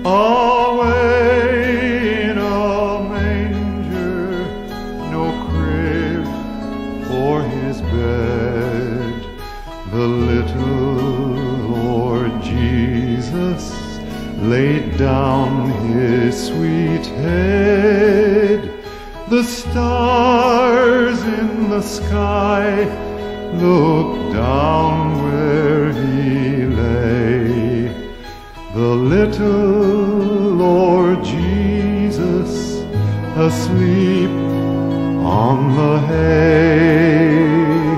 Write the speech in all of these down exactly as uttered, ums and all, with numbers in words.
Away in a manger, no crib for his bed, the little Lord Jesus laid down his sweet head. The stars in the sky looked down where he lay. The little Lord Jesus asleep on the hay.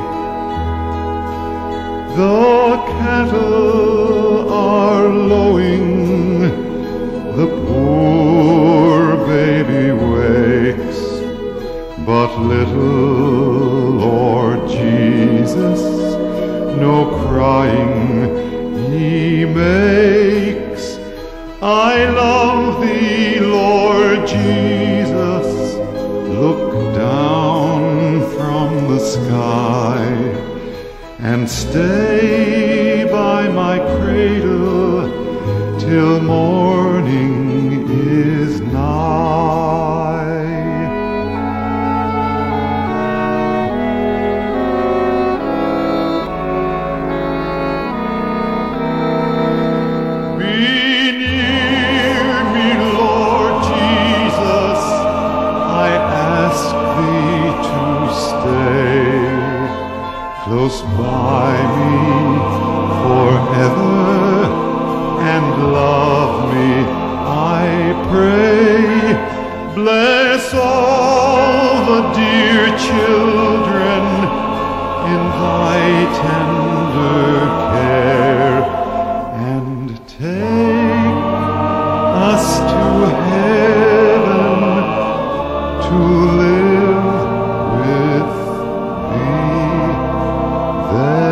The cattle are lowing, the poor baby wakes, but little Lord Jesus no crying he makes. I love thee, Lord Jesus, look down from the sky and stay by my cradle till morning is nigh. Be near me, Lord Jesus, I ask thee to stay close by me forever and love me, I pray. Bless all the dear children in thy tender care, and take us to heaven to live with thee there.